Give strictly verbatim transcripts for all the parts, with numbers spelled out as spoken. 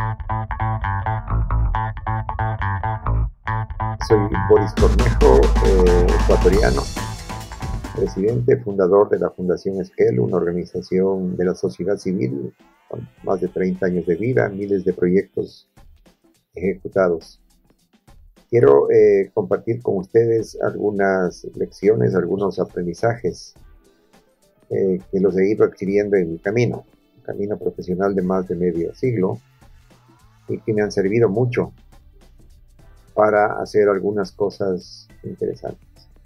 Soy Boris Cornejo, eh, ecuatoriano, presidente, fundador de la Fundación Esquel, una organización de la sociedad civil con más de treinta años de vida, miles de proyectos ejecutados. Quiero eh, compartir con ustedes algunas lecciones, algunos aprendizajes eh, que los he ido adquiriendo en mi camino, un camino profesional de más de medio siglo, y que me han servido mucho para hacer algunas cosas interesantes.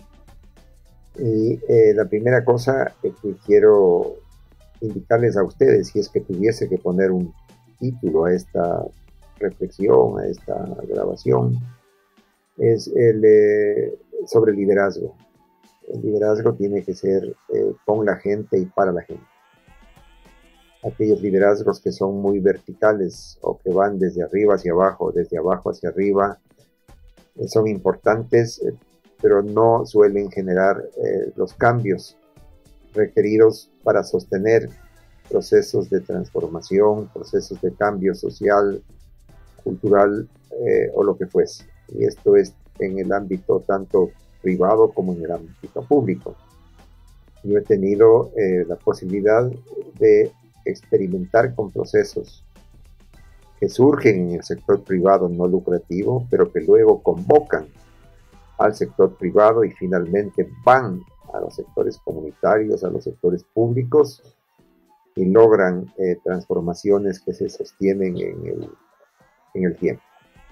Y eh, la primera cosa que quiero indicarles a ustedes, si es que tuviese que poner un título a esta reflexión, a esta grabación, es el eh, sobre el liderazgo. El liderazgo tiene que ser eh, con la gente y para la gente. Aquellos liderazgos que son muy verticales o que van desde arriba hacia abajo, desde abajo hacia arriba, eh, son importantes, eh, pero no suelen generar eh, los cambios requeridos para sostener procesos de transformación, procesos de cambio social, cultural eh, o lo que fuese. Y esto es en el ámbito tanto privado como en el ámbito público. Yo he tenido eh, la posibilidad de experimentar con procesos que surgen en el sector privado no lucrativo, pero que luego convocan al sector privado y finalmente van a los sectores comunitarios, a los sectores públicos y logran eh, transformaciones que se sostienen en el, en el tiempo.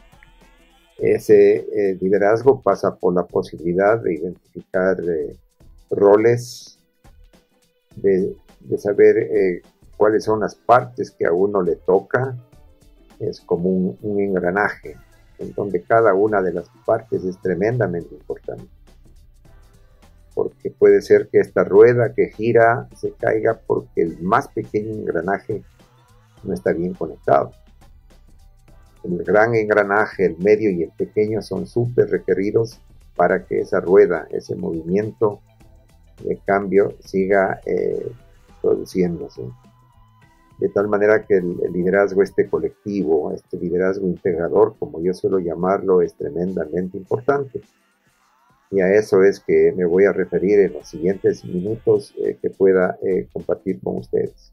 Ese eh, liderazgo pasa por la posibilidad de identificar eh, roles, de, de saber eh, cuáles son las partes que a uno le toca. Es como un, un engranaje en donde cada una de las partes es tremendamente importante, porque puede ser que esta rueda que gira se caiga porque el más pequeño engranaje no está bien conectado. El gran engranaje, el medio y el pequeño son súper requeridos para que esa rueda, ese movimiento de cambio siga eh, produciéndose. De tal manera que el, el liderazgo este colectivo, este liderazgo integrador, como yo suelo llamarlo, es tremendamente importante. Y a eso es que me voy a referir en los siguientes minutos eh, que pueda eh, compartir con ustedes.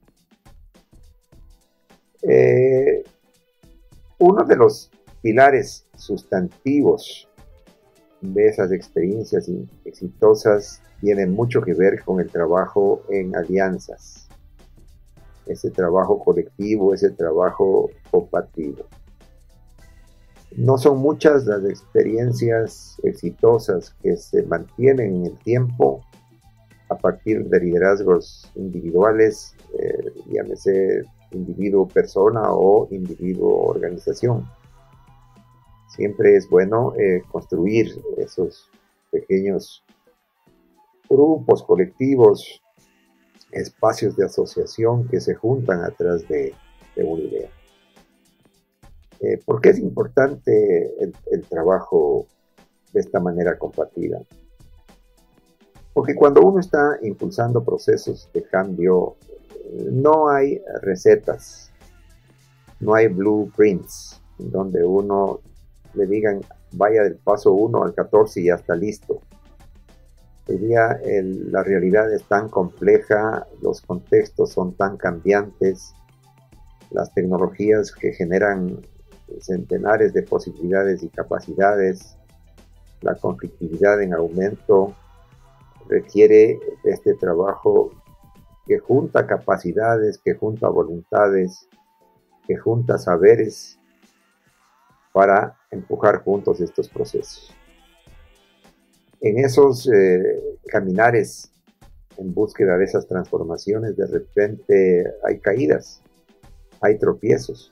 Eh, Uno de los pilares sustantivos de esas experiencias exitosas tiene mucho que ver con el trabajo en alianzas, ese trabajo colectivo, ese trabajo compartido. No son muchas las experiencias exitosas que se mantienen en el tiempo a partir de liderazgos individuales, eh, llámese individuo-persona o individuo-organización. Siempre es bueno eh, construir esos pequeños grupos colectivos, espacios de asociación que se juntan atrás de, de una idea. Eh, ¿Por qué es importante el, el trabajo de esta manera compartida? Porque cuando uno está impulsando procesos de cambio, no hay recetas, no hay blueprints donde uno le digan vaya del paso uno al catorce y ya está listo. Hoy día el, la realidad es tan compleja, los contextos son tan cambiantes, las tecnologías que generan centenares de posibilidades y capacidades, la conflictividad en aumento, requiere de este trabajo que junta capacidades, que junta voluntades, que junta saberes para empujar juntos estos procesos. En esos eh, caminares en búsqueda de esas transformaciones, de repente hay caídas, hay tropiezos.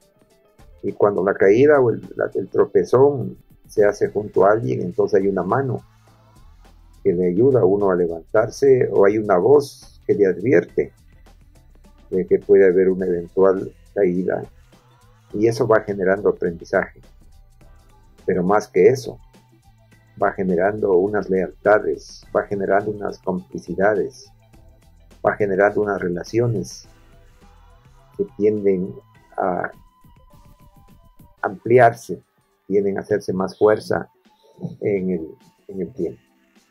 Y cuando la caída o el, la, el tropezón se hace junto a alguien, entonces hay una mano que le ayuda a uno a levantarse, o hay una voz que le advierte de que puede haber una eventual caída, y eso va generando aprendizaje. Pero más que eso, va generando unas lealtades, va generando unas complicidades, va generando unas relaciones que tienden a ampliarse, tienden a hacerse más fuerza en el, en el tiempo.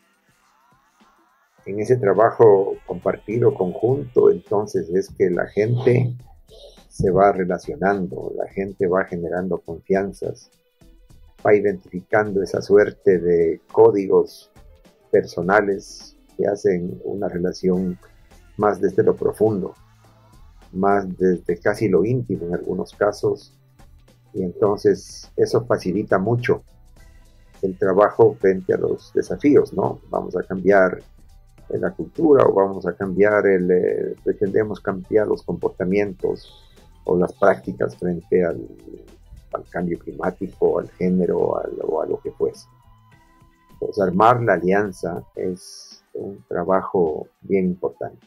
En ese trabajo compartido, conjunto, entonces es que la gente se va relacionando, la gente va generando confianzas, va identificando esa suerte de códigos personales que hacen una relación más desde lo profundo, más desde casi lo íntimo en algunos casos, y entonces eso facilita mucho el trabajo frente a los desafíos, ¿no? Vamos a cambiar la cultura o vamos a cambiar el, eh, pretendemos cambiar los comportamientos o las prácticas frente al, al cambio climático, al género al, o a lo que fuese. Pues armar la alianza es un trabajo bien importante.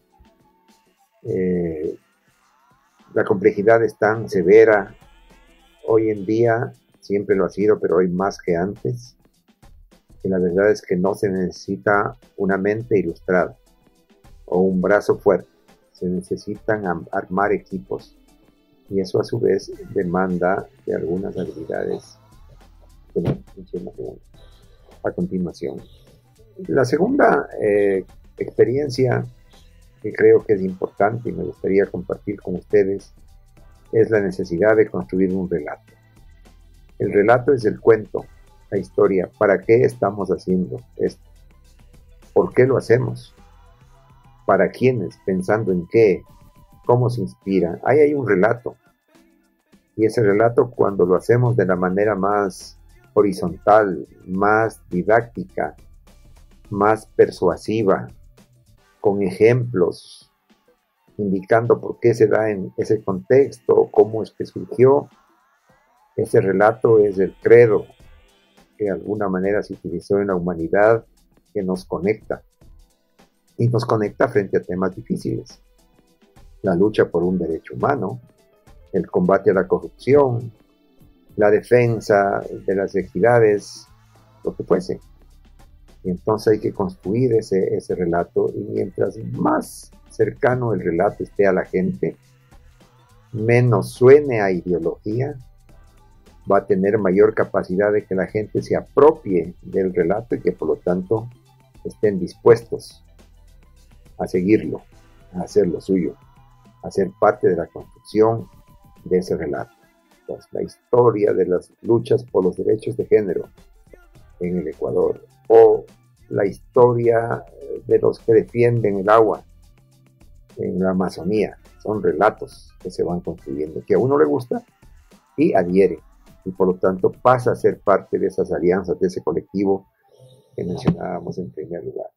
Eh, la complejidad es tan severa hoy en día, siempre lo ha sido, pero hoy más que antes, que la verdad es que no se necesita una mente ilustrada o un brazo fuerte, se necesitan armar equipos, y eso a su vez demanda de algunas habilidades que no menciono a continuación. La segunda eh, experiencia que creo que es importante y me gustaría compartir con ustedes es la necesidad de construir un relato. El relato es el cuento, la historia. ¿Para qué estamos haciendo esto? ¿Por qué lo hacemos? ¿Para quiénes? ¿Pensando en qué? ¿Cómo se inspira? Ahí hay un relato. Y ese relato, cuando lo hacemos de la manera más horizontal, más didáctica, más persuasiva, con ejemplos, indicando por qué se da en ese contexto, cómo es que surgió, ese relato es el credo que de alguna manera se utilizó en la humanidad, que nos conecta, y nos conecta frente a temas difíciles. La lucha por un derecho humano, el combate a la corrupción, la defensa de las equidades, lo que fuese. Y entonces hay que construir ese, ese relato, y mientras más cercano el relato esté a la gente, menos suene a ideología, va a tener mayor capacidad de que la gente se apropie del relato y que por lo tanto estén dispuestos a seguirlo, a hacer lo suyo, a ser parte de la construcción de ese relato. Pues la historia de las luchas por los derechos de género en el Ecuador, o la historia de los que defienden el agua en la Amazonía, son relatos que se van construyendo, que a uno le gusta y adhiere, y por lo tanto pasa a ser parte de esas alianzas, de ese colectivo que mencionábamos en primer lugar.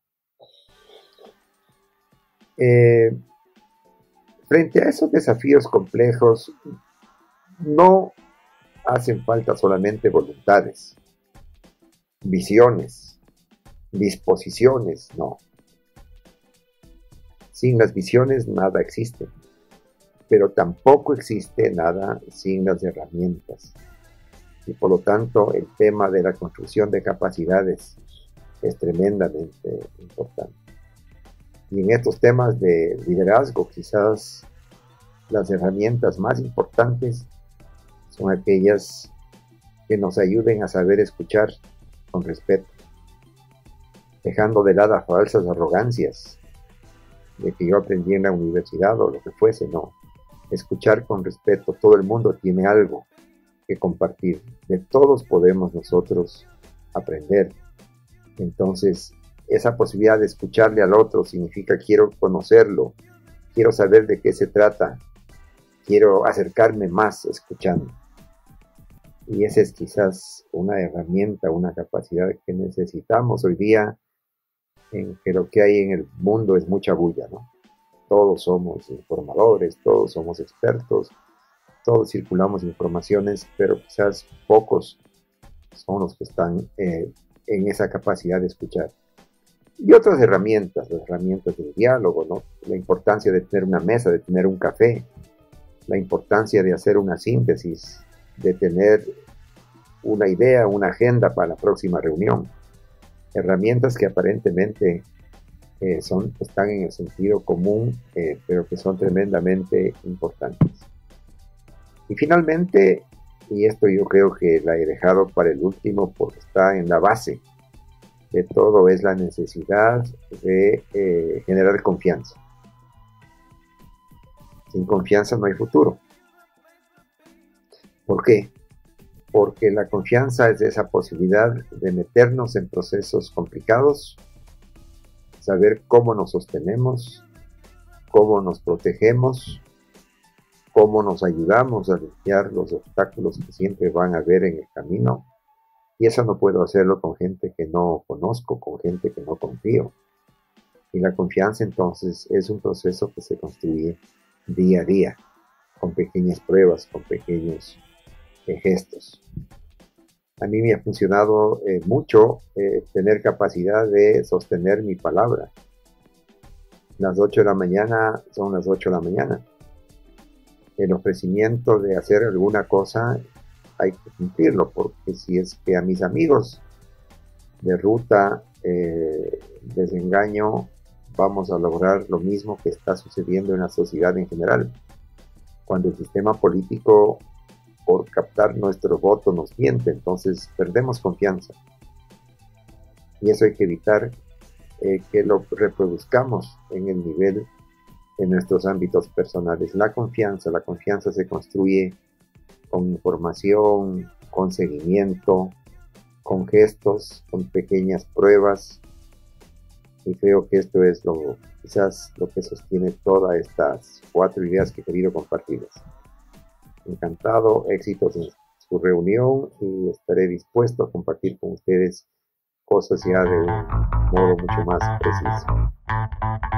Eh, frente a esos desafíos complejos, no hacen falta solamente voluntades, visiones, disposiciones, no. Sin las visiones nada existe, pero tampoco existe nada sin las herramientas. Y por lo tanto, el tema de la construcción de capacidades es tremendamente importante. Y en estos temas de liderazgo, quizás las herramientas más importantes son aquellas que nos ayuden a saber escuchar con respeto, dejando de lado falsas arrogancias de que yo aprendí en la universidad o lo que fuese. No, escuchar con respeto. Todo el mundo tiene algo que compartir, de todos podemos nosotros aprender. Entonces, esa posibilidad de escucharle al otro significa quiero conocerlo, quiero saber de qué se trata, quiero acercarme más escuchando. Y esa es quizás una herramienta, una capacidad que necesitamos hoy día, en que lo que hay en el mundo es mucha bulla, ¿no? Todos somos informadores, todos somos expertos, todos circulamos informaciones, pero quizás pocos son los que están eh, en esa capacidad de escuchar. Y otras herramientas, las herramientas del diálogo, ¿no? La importancia de tener una mesa, de tener un café, la importancia de hacer una síntesis, de tener una idea, una agenda para la próxima reunión. Herramientas que aparentemente eh, son, están en el sentido común, eh, pero que son tremendamente importantes. Y finalmente, Y esto yo creo que la he dejado para el último porque está en la base de todo, es la necesidad de eh, generar confianza. Sin confianza no hay futuro. ¿Por qué? Porque la confianza es esa posibilidad de meternos en procesos complicados, saber cómo nos sostenemos, cómo nos protegemos, cómo nos ayudamos a limpiar los obstáculos que siempre van a haber en el camino. Y eso no puedo hacerlo con gente que no conozco, con gente que no confío. Y la confianza entonces es un proceso que se construye día a día, con pequeñas pruebas, con pequeños eh, gestos. A mí me ha funcionado eh, mucho eh, tener capacidad de sostener mi palabra. Las ocho de la mañana son las ocho de la mañana. El ofrecimiento de hacer alguna cosa hay que cumplirlo, porque si es que a mis amigos de ruta eh, les engaño, vamos a lograr lo mismo que está sucediendo en la sociedad en general. Cuando el sistema político, por captar nuestro voto, nos miente, entonces perdemos confianza. Y eso hay que evitar eh, que lo reproduzcamos en el nivel de nuestros ámbitos personales. La confianza, la confianza se construye con información, con seguimiento, con gestos, con pequeñas pruebas. Y creo que esto es lo, quizás lo que sostiene todas estas cuatro ideas que he querido compartirles. Encantado, éxitos en su reunión y estaré dispuesto a compartir con ustedes cosas ya de un modo mucho más preciso.